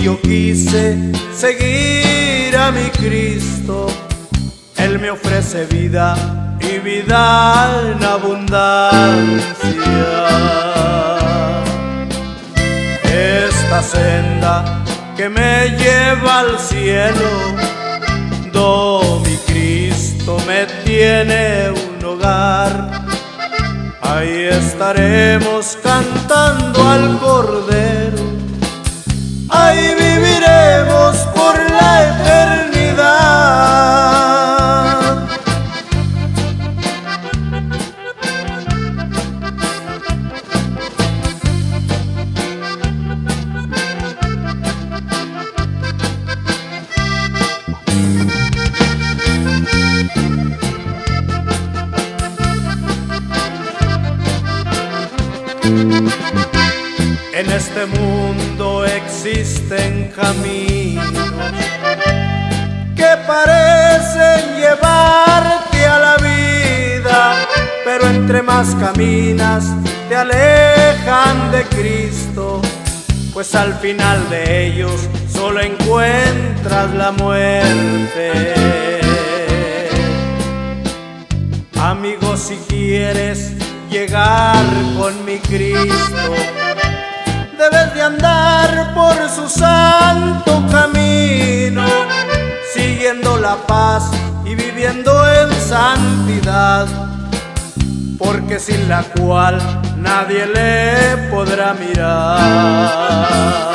yo quise seguir a mi Cristo. Él me ofrece vida y vida en abundancia. Esta senda que me lleva al cielo, do mi Cristo me tiene un hogar. Ahí estaremos cantando al Cordero, ahí viviremos por la eternidad. En este mundo existen caminos que parecen llevarte a la vida, pero entre más caminas te alejan de Cristo, pues al final de ellos solo encuentras la muerte. Amigo, si quieres llegar con mi Cristo, debes de andar por su santo camino, siguiendo la paz y viviendo en santidad, porque sin la cual nadie le podrá mirar.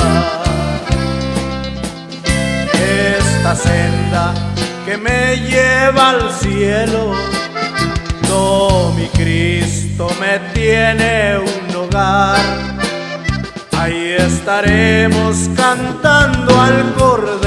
Esta senda que me lleva al cielo, no, mi Cristo me tiene un hogar. Ahí estaremos cantando al Cordero,